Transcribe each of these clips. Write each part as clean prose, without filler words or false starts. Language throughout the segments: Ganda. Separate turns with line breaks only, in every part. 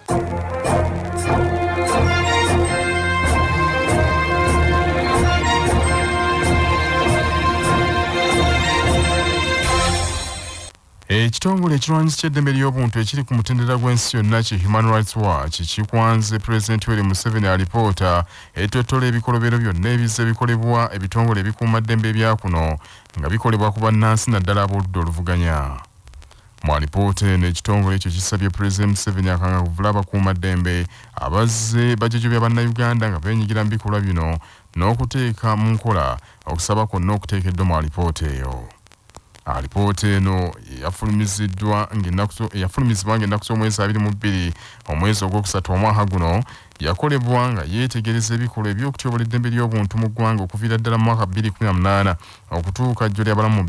Ekitongole ekirwanyisa ky'eddembe ly'obuntu ekiri ku mutendera gw'ensi yonna ki Human Rights Watch kikwanze Presidentb Museven alipoota etottola ebikolobero byonna ebizze bikolebwa ebitongole ebikuuma ddembe ebya kuno nga bikolebwa ku bannansi naddala ab'oludda oluvuganya. Mu alipoota eno ekitongole ekyo kisabye President Museven akangavvule abakuuma ddembe abazze bajjajja bannayuganda nga beenyigira mu bikolwa bino n'okuteeka mu nkola okusaba kwonna okuteekeddwa mu alipoota eyo. Alipoota eno yafulumizibwa ng'ennaku z'omwezi 22 omwezi ogwokusatu omwaka guno yakolebwa nga yeetegereza ebikolwa eby'okutyobola eddembe ly'obuntu mu ggwanga okuviira ddala mu mwaka 2018 okutuuka jjo ly'abalamu mu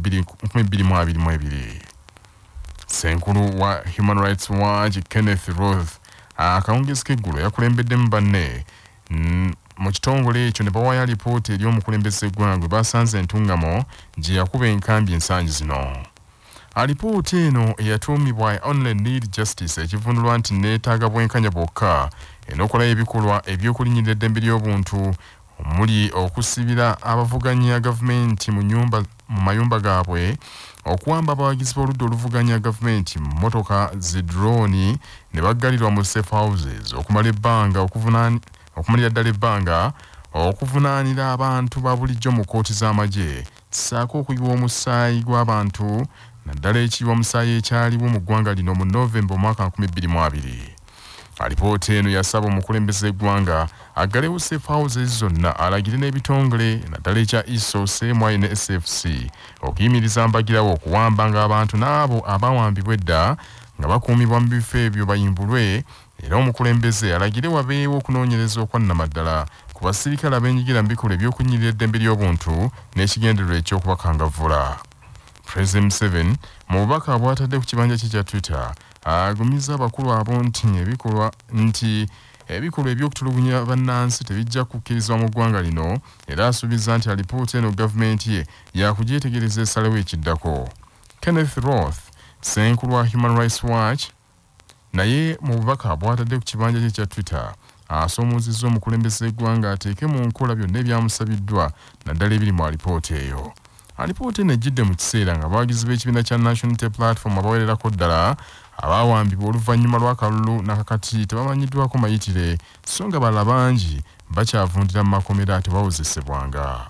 2022. Ssenkulu wa Human Rights Watch Kenneth Roth akawungezi k'eggulu yakulembeddemu banne mu kitongole ekyo ne bawaayo alipoota eri omukulembeze eggwanga gwe basanze entungamo gye yakuba enkambi ensangi zino. Alipoota eno eyatuumibwa Only Need Justice ekivunulwa nti neetaaga bwenkanya bwokka enokolayo ebikolwa eby'okulinnyirira eddembe ly'obuntu omuli okusibira abavuganya gavumenti mu mayumba gaabwe, okuwamba abawagizi b'oludda oluvuganya gavumenti mu mmotoka zi drone ne baggalirwa mu safe houses okumalira ddala ebbanga okuvunaanira abantu ba bulijjo mu kkooti z'amagye ssaako okuyiwa omusaayi gw'abantu naddala ekiyiwa omusaayi ekyaliwo mu ggwanga lino mu Novemba omwaka 2022. Alipoota eno yasaba omukulembeze eggwanga aggalewo safe houses zonna alagire n'ebitongole naddala ekya ISO, CMI ne SFC okuyimiriza mbagirawo okuwambanga abantu n'abo abawambibwa edda nga bakuumibwa mu bifo ebyo bayimbulwe, era omukulembeze alagire wabeewo okunoonyereza okwannamaddala ku basirikale abeenyigira mu bikolwa eby'okunnyirira eddembe ly'obuntu n'ekigendererwa eky'okubakangavvula. President Museven mu bubaka bw'atadde ku kibanja kye kya Twitter agumizza abakulu abo nti ebikolwa eby'okutulugunya bannansi tebijja kukkirizibwa mu ggwanga lino, era asuubiza nti alipoota eno gavumenti ye yakugyetegereza esalewo ekiddako. Kenneth Roth, ssenkulu wa Human Rights Watch, naye mu bubaka bw'atadde ku kibanja kye kya Twitter asoomoozezza omukulembeze eggwanga ateeke mu nkola byonna ebyamusabiddwa naddala ebiri mu alipoota eyo. Alipoota eno ejjidde mu kiseera nga abawagizi b'ekibiina kya National Unity Platform abawererako ddala abaawambibwa oluvannyuma lw'akalulu nakakati tebamanyiddwako mayitire, so nga balala bangi bakyavundira mu makomera tebawozesebwanga.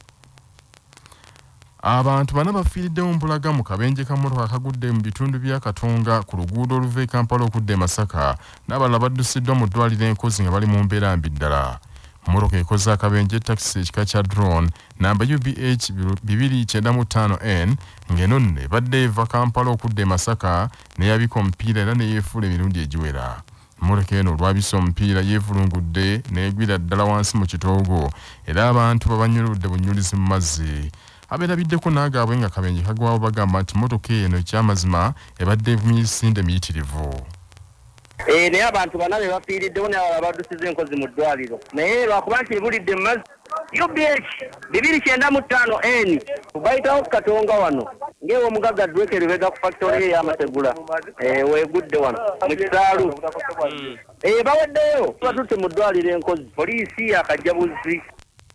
Abantu bana bafiiridde mu mpulaga mu kabenje ka mmotoka kagudde mu bitundu bya Katonga ku luguudo oluva e Kampala okudda e Masaka, n'abalala baddusiddwa mu ddwaliro enkozi nga bali mu mbeera mbi ddala. Mmotoka ekoze akabenje takisi ekika kya drone namba UBH 295N ng'eno nno ebadde eva Kampala okudda e Masaka n'eyabika omupiira era neyeefuula emirundi egiwera. Mmotoka eno olwabisa omupiira yeevulungudde n'egwira ddala wansi mu kitoogo, era abantu babanyuludde bunyulizi mu mazzi. Abeerabiddeko n'agaabwe nga kabenje kagwawo bagamba nti mmotoka eno ekyamazima ebadde evumya emisinde miyitirivu.
Naye abantu bana be bafiiriddewo n'abalala baddusiza enkozi mu ddwaliro, naye lwakuba nti ebulidde mu mazzi. UBH 295N bayitawo Katonga wano ng'ewo omugagga Drake Lubega ku factory ey'amategula weegudde wano mu kisaalu. Baweddeyo batutte mu ddwaliro enkozi, poliisi akajjabuzi.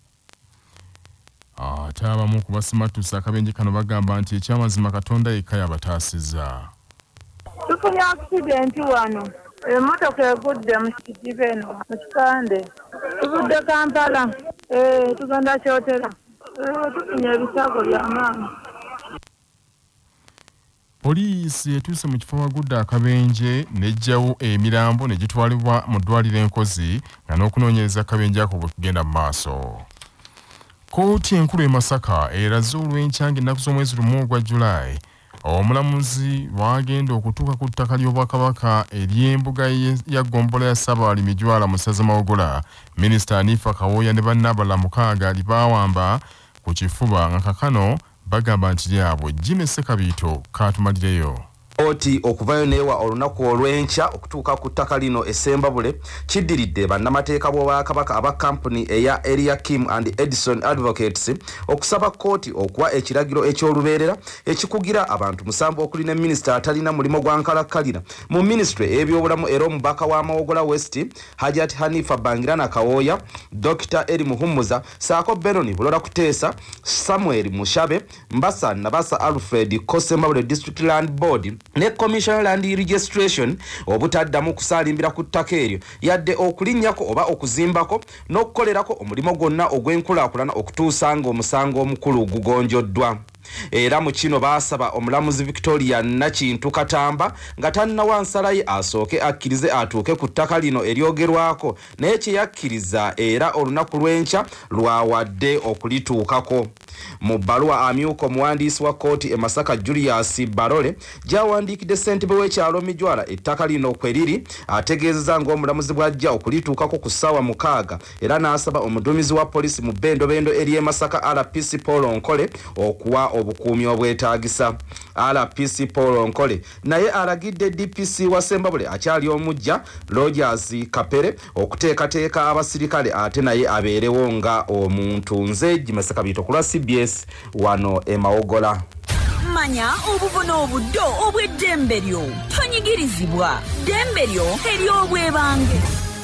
Ate abamu ku basimatusa akabenje kano bagamba nti ekyamazima Katonda yekka yabataasizza.
Tufunye accident wano. Emmotoka egudde mu Museven mu Kikande. Tuvudde Kampala. Tugenda Kyotera. Tufunye ebisago by'amaanyi.
Poliisi etuuse mu kifo wagudde akabenje n'ejjawo emirambo ne gitwalibwa mu ddwaliro enkozi nga n'okunoonyereza akabenje ako bwe kugenda mu maaso. Kkooti enkulu e Masaka eraze olw'enkya ennaku z'omwezi lumu ogwa Julayi omulamuzi wagenda okutuuka ku ttaka ly'Obwakabaka ery'embuga ya Gombola ya Ssaabalimi Jwala mu ssaza Mawogola, Minisita Anifa Kawoya ne banne abalala 6 libaawamba ku kifuba nga kakano bagamba nti lyabwe. Jimmy Sekabiito katumalireyo.
Oti okuvayo newa olunaku olw'enkya okutuuka ku ttaka lino essembabule kiddiridde bannamateeka b'Obwakabaka aba kampuni eya Eliakim and Edison Advocates okusaba kkooti okuwa ekiragiro eky'olubeerera ekikugira abantu 7 okuli ne minisita atalina mulimo gwa nkalakkalira mu ministry y'ebyobulamu era omubaka wa Mawogola West Hajat Hanifa Bangirana Kawoya, Dr. Eri Muhumuza, Saako Benoni Bulola Kuteesa, Samuel Mushabe, Mbasa Nabasa Alfred Kosembabule District Land Board ne Commission Land Registration obutaddamu kusalimbira ku ttaka eryo yadde okulinnyako oba okuzimbako n'okukolerako omulimo gwonna ogw'enkulaakulana okutuusa ng'omusango omukulu gugonjoddwa. Era mu kino baasaba omulamuzi Victoria Nakintu Katamba nga tannawa nsala ye asooke akkirize atuuke ku ttaka lino eryogerwako naye kye yakkiriza era olunaku lw'enkya lwawadde okulituukako. Mu bbaluwa amyuka omuwandiisi wa kkooti e Masaka Julius Barole gy'awandiikidde ssentebe w'ekyalo Mijwala ettaka lino kwe liri ategeezezza ng'omulamuzi bw'ajja okulituukako ku ssaawa 6 era n'asaba omuduumizi wa poliisi mu bbendobendo eri Masaka RPC Paul Onkole okuwa obukuumi obwetaagisa. RPC Paul Onkole naye alagidde DPC wa Sembabule akyali omujja Rogers Kapere okuteekateeka abasirikale ate naye abeerewo nga omuntu. Nze Masaka bito kula CBS wano e Mawogola.
Manya obuvuno obuddo obw'eddembe lyo tonyigirizibwa ddembe lyo ery'obwebange.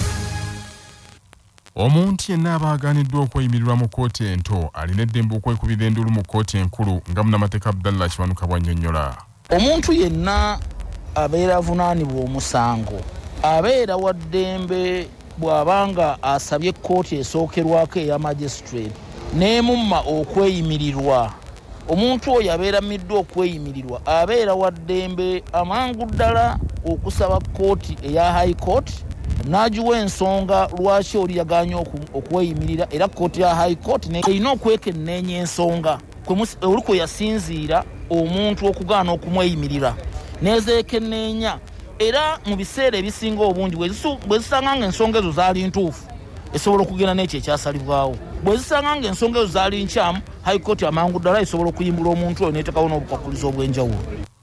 Omuntu yenna abaagaaniddwa okweyimirirwa mu kkooti ento alina eddembe okwekubira endulu mu kkooti enkulu nga munnamateeka Abdallah Kiwanuka bw'annyonnyola.
Omuntu yenna abeera avunaanibwa omusango abeera wa ddembe bw'abanga asabye kkooti esookerwako eya magistrate n'emumma okweyimirirwa. Omuntu oyo abeeramiddwa okweyimirirwa abeera wa ddembe amangu ddala okusaba kkooti eya high court n'agiwa ensonga lwaki oli yagaanye okweyimirira era kkooti ya high court erina okwekenneenya ensonga oli kwe yasinziira omuntu okugaana okumweyimirira n'ezeekenneenya era mu biseera ebisinga obungi bwe zisanga ng'ensonga ezo zaali ntuufu esobola okugenda n'ekyo ekyasalibwawo. Bwe zisanga ng'ensonga ezo zaali nkyamu high court amangu ddala esobola okuyimbula omuntu oyo n'eteekawo n'obukwakkulizo obw'enjawulo.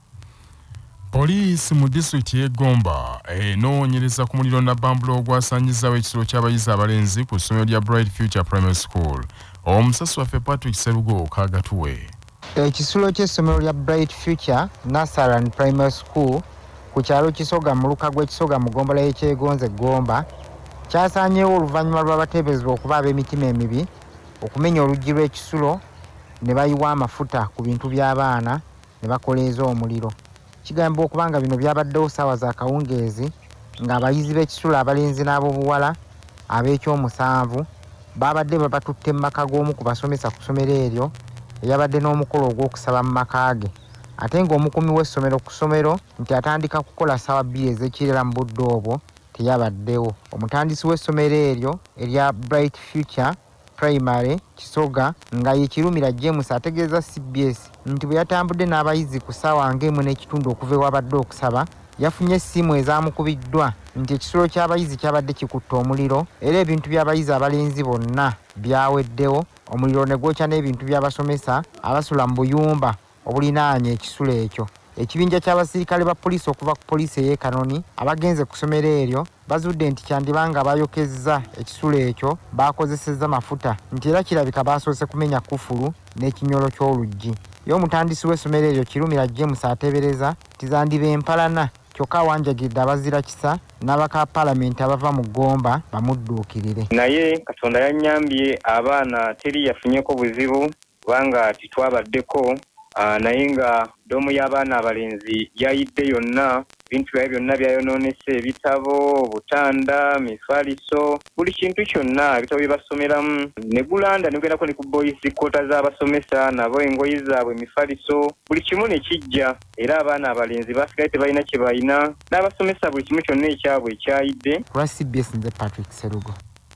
Poliisi mu disitulikiti y'e Gomba enoonyereza ku muliro nabbambula ogwasaanyizaawo ekisolo ky'abayizi abalenzi ku ssomero lya Bright Future Primary School. Omusasi waffe Patrick Serugo kaagatuwe.
Ekisulo ky'essomero lya Bright Future Nursery and Primary School ku kyalo Kisoga mu luka gw'Ekisoga mu ggombolola y'ekyegonze Gomba kyasaanyeewo oluvannyuma lw'abateeberezebwa okuba ab'emitima emibi okumenya oluggi lw'ekisulo ne bayiwa amafuta ku bintu by'abaana ne bakoleeza omuliro. Kigambibwa okubanga bino byabaddewo ssaawa za kawungeezi ng'abayizi b'ekisulo abalenzi n'ab'obuwala ab'ekyomusanvu babadde babatutte mu maka g'omu ku basomesa ku ssomero eryo eyabadde n'omukolo ogw'okusaba mu maka ge. Ate ng'omukuumi w'essomero ku ssomero nti atandika kukola ssaawa 2 ez'ekirera mu budde obwo teyabaddewo. Omutandisi w'essomero eryo erya Bright Future Primary Kisoga nga ye Kirumira James ategeeza CBS nti bwe yatambudde n'abayizi ku ssaawa ng'emu n'ekitundu okuva ewabadde okusaba yafunye essimu ezaamukubiddwa nti ekisulo ky'abayizi kyabadde kikutte omuliro era ebintu by'abayizi abalenzi bonna byaweddewo. Omuliro ne gwokya n'ebintu by'abasomesa abasula mu buyumba obulinaanye ekisulo ekyo. Ekibinja ky'abasirikale ba poliisi okuva ku poliisi ey'e Kanoni abagenze ku ssomero eryo bazudde nti kyandibanga bayokezza ekisulo ekyo bakozesezza mafuta nti era kirabika basoose kumenya kufulu n'ekinyolo ky'oluggi. Ye omutandisi w'essomero eryo Kirumira James ateebereza nti zandiba empalana kyokka awanjagidde abazira kisa n'abaka paalamenti abava mu Gomba bamudduukirire.
Naye Katonda yannyambye abaana teri yafunyeko buzibu kubanga titwabaddeko naye nga domu y'abaana abalenzi yayidde yonna bintu byayo byonna byayonoonese ebitabo butanda mifaliso buli kintu kyonna ebitabo bye basomeramu ne gulanda negwendako ne ku boys kota z'abasomesa nabo engoyi zaabwe mifaliso buli kimu ne kijja era abaana abalenzi basigaye tebalina kye balina n'abasomesa buli kimu kyonna ekyabwe ekyayidde.
CBS nze Patrick Serugo.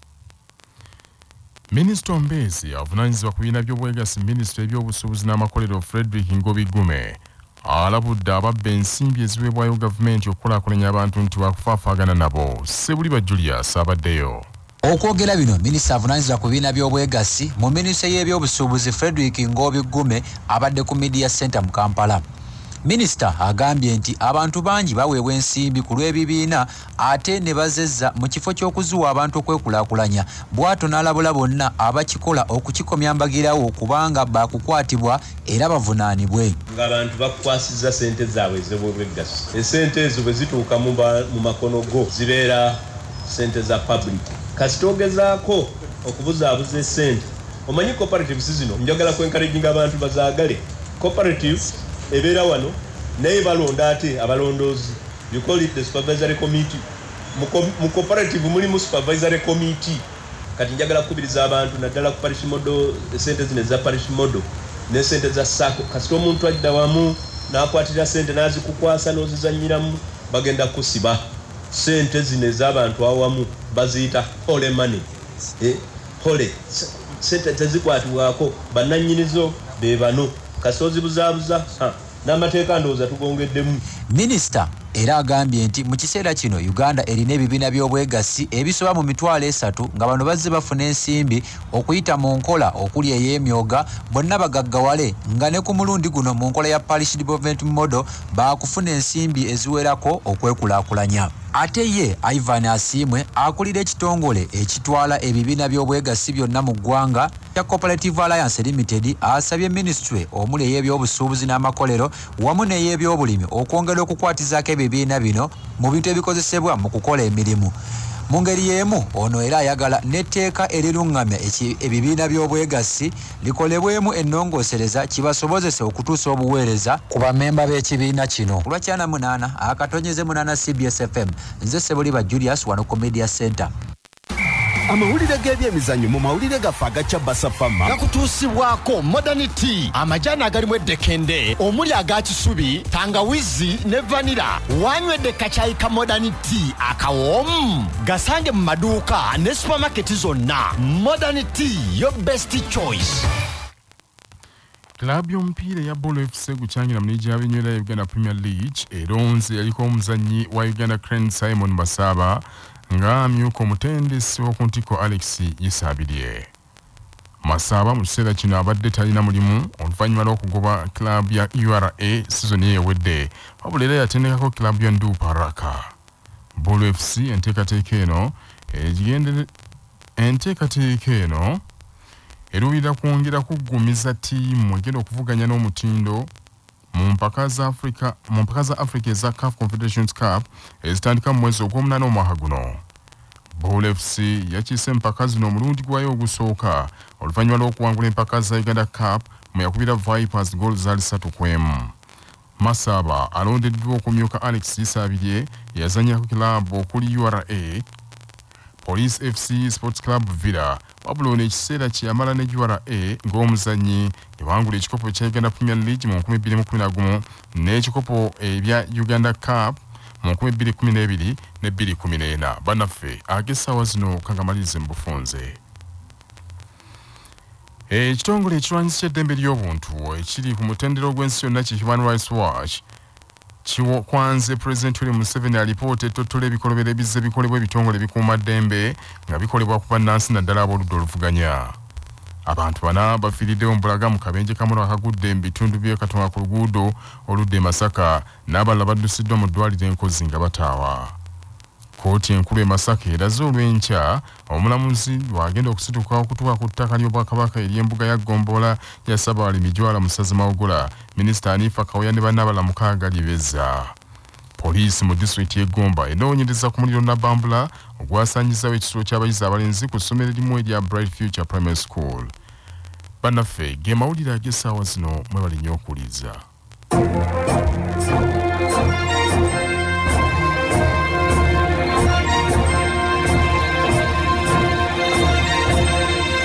Minisita Mbezi avunaanyizibwa ku bibiina by'obwegassi Minisitule y'ebyobusuubuzi n'amakolero Frederick Ngobigume alabudde ababba ensimbi eziweebwayo gavumenti okukulaakulanya abantu nti wakufaafagana nabo. Sebuliba Julius abaddeyo.
Okwogera bino minisita avunaanyizibwa ku bibiina by'obwegassi mu minisitule y'ebyobusuubuzi Frederick Ngobigume abadde ku Media Center mu Kampala. Minisita agambye nti abantu bangi baweebwa ensimbi ku lw'ebibiina ate ne bazezza mu kifo ky'okuzuwa abantu okwekulaakulanya. Bw'atyo n'alabula bonna abakikola okukikomya mbagirawo kubanga baakukwatibwa era bavunaanibwe.
Ng'abantu bakukwasizza ssente zaabwe ez'obwegassi. Essente ezo bwe zituuka mu makono go zibeera ssente za public. Kasita ogezaako okubuzaabuza essente, omanyi cooperatives zino njagala kwencouraging abantu bazaagale. Cooperative ebeera wano naye balonda ate abalondoozi. You call it the supervisory committee. Mu cooperative mulimu supervisory committee. Kati njagala kukubiriza abantu naddala ku parish model, essente zino eza parish model ne ssente za sako. Kasita omuntu adda wamu n'akwatira ssente n'azikukwasa n'ozizannyiramu bagenda kusiba. Ssente zino ez'abantu awamu baziyita hole money. Hole ssente tezikwatibwako bannannyinizo be bano. Kasita ozibuzaabuza n'amateeka ndowooza tugongeddemu.
Minisita era agambye nti mu kiseera kino Uganda erina ebibiina by'obwegassi ebisoba mu 3,000 nga bano bazze bafuna ensimbi okuyita mu nkola okuli ey'emyoga bonna bagaggawale nga ne ku mulundi guno mu nkola ya parish development model baakufuna ensimbi eziwerako okwekulaakulanya. Ate ye Ivan Asimwe akulira ekitongole ekitwala ebibiina by'obwegassi byonna mu ggwanga kya Cooperative Alliance Limited asabye ministry omuli ey'ebyobusuubuzi n'amakolero wamu n'ey'ebyobulimi okwongera okukwatizaako ebibiina bino mu bintu ebikozesebwa mu kukola emirimu. Mu ngeri y'emu ono era ayagala n'etteeka eriruŋŋamya ebibiina by'obwegassi likolebwemu ennongoosereza kibasobozese okutuusa obuweereza ku bammemba b'ekibiina kino. Ku lwa 8 akatonyeze 8 CBS FM nze Sebuliba Julius wano ku Media Center.
Amawulire g'ebyemizannyo mu mawulire gaffe agaca Basafama gakutuusibwako Modernity, amajani agalimu eddekende omuli aga kisubi, tangawizi ne vanira. Wanywedde kacaayi ka Modernity akawoomu gasange mu maduuka ne supermarket zonna. Modernity, your best choice.
Klabu y'omupiira ya Bolo FC gukyangira mu liigi y'ab'enywera ya Uganda Premier League eronze yaliko omuzannyi wa Uganda Cranes Simon Basaba nga amyuka omutendesi w'oku ntiko Alex Yisabirye. Masaba mu kiseera kino abadde talina mulimu oluvannyuma lw'okugoba klabu ya URA sizoni ey'ewedde wabula era yatendekako klabu ya Ndupa Raka. Bolo FC enteekateeka eno eruubirira kwongera kuggumiza ttiimu egenda okuvuganya n'omutindo mu mpaka za Africa eza CAF Confederations Cup ezitandika mu mwezi ogw'omunaana omwaka guno. Bolo FC yakiise empaka zino omulundi gwayo ogusooka oluvannyuma lw'okuwangula empaka za Uganda Cup mu yakubira Vipers goal zaali 3-1. Masaba alondeddwa okumyuka Alex Yisabirye yazannyako kilabu okuli URA, Police FC Sports Club Villa wabula ono ekiseera kyeyamala ne URA ng'omuzannyi ewangula ekikopo kya Uganda Premier League mu 2011 n'ekikopo ebya Uganda Cup mu 2012 ne 2014. Bannaffe ag'essaawa zino kangamalirize mu bufunze. Ekitongole ekirwanyisa eddembe ly'obuntu ekiri ku mutendera ogw'ensi yonna ki Human Rights Watch kwanze Presidentb Museven alipoota ettottola ebikolobero ebizze bikolebwa ebitongole bikuuma ddembe nga bikolebwa ku bannansi naddala ab'oludda oluvuganya. Abantu 4 bafiiriddewo mu bulaga mu kabenje kamono akagudde mu bitundu by'e Katonga ku luguudo oludda e Masaka n'abalala baddusiddwa mu ddwaliro enkozi nga bataawa. Kooti enkulu e Masaka eraze olw'enkya omulamuzi lwagenda okusituka okutuuka ku ttaka ly'Obwakabaka ery'embuga ya Gombola ya Ssaabalimi Jwala mu ssaza Mawogola, Minisita Anifa Kaweya ne bannabala 6 lyebezza. Poliisi mu disitulikiti y'e Gomba enoonyereza ku muliro Nabambula ogwasaanyizaawo ekisulo ky'abayizi abalenzi ku ssomero erimu erya Bright Future Primary School. Bannaffe ge mawulire ag'essaawa zino mwebale nnyo okuwuliriza.